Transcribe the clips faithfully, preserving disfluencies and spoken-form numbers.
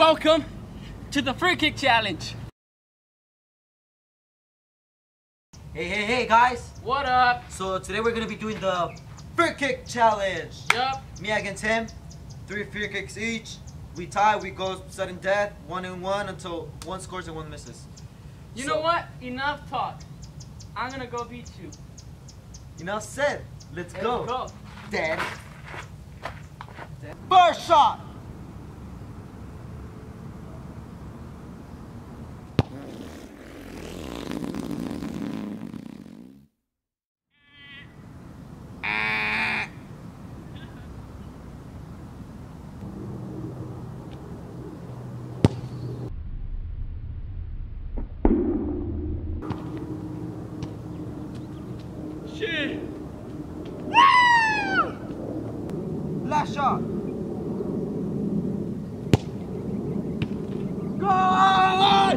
Welcome to the free kick challenge. Hey, hey, hey, guys. What up? So today we're gonna be doing the free kick challenge. Yup. Me against him. Three free kicks each. We tie, we go sudden death, one and one until one scores and one misses. You So- know what? Enough talk. I'm gonna go beat you. Enough said. Let's Let's go. go. Daddy. First shot. Shit. Last shot. Goal!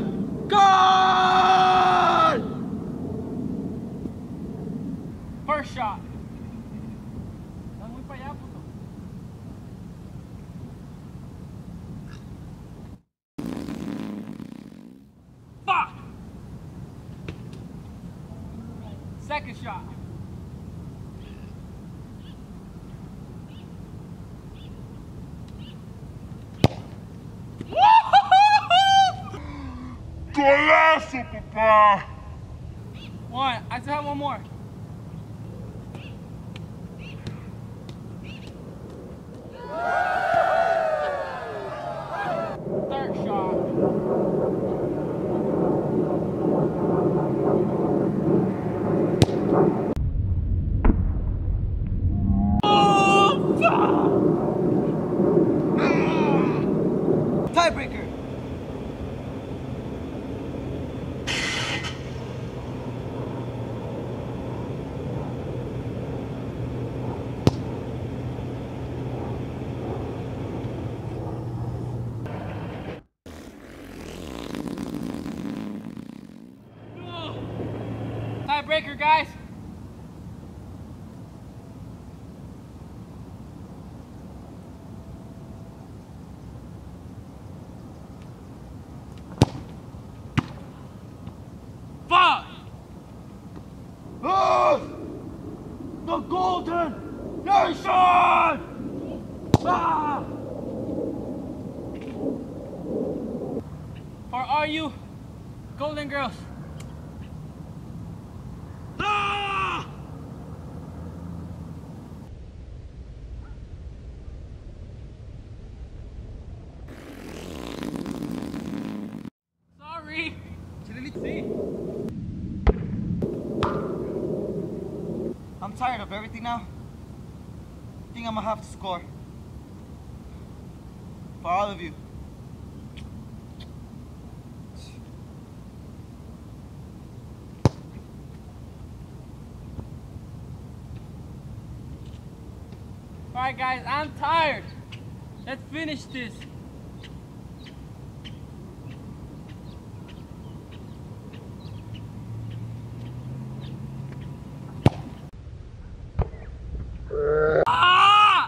Goal! First shot. Estás muy para allá, puto. Fuck! Second shot. Golaço, papá! One. I still have one more. Third shot. Tiebreaker. Tiebreaker, guys. Fuck! Oh! The Golden Nation! Ah! Or are you Golden Girls? Ah! Sorry. See? I'm tired of everything now. I think I'm gonna have to score. For all of you. Alright guys, I'm tired. Let's finish this. Ah!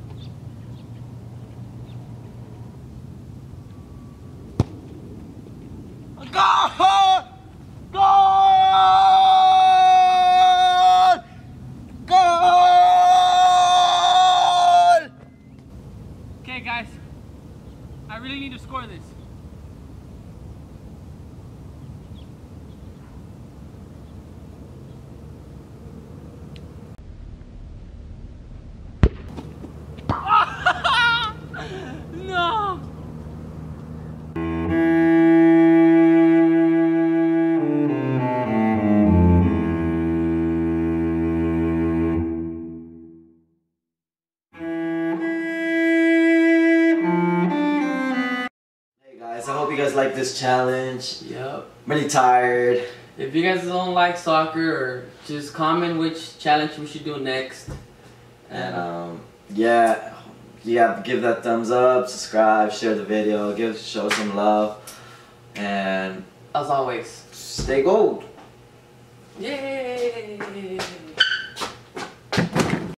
Goal! Goal! Goal! Okay guys, I really need to score this. No! Guys, I hope you guys like this challenge. Yep. I'm really tired. If you guys don't like soccer, or just comment which challenge we should do next. And um, yeah, yeah, give that thumbs up, subscribe, share the video, give show some love, and As always, stay gold. yay!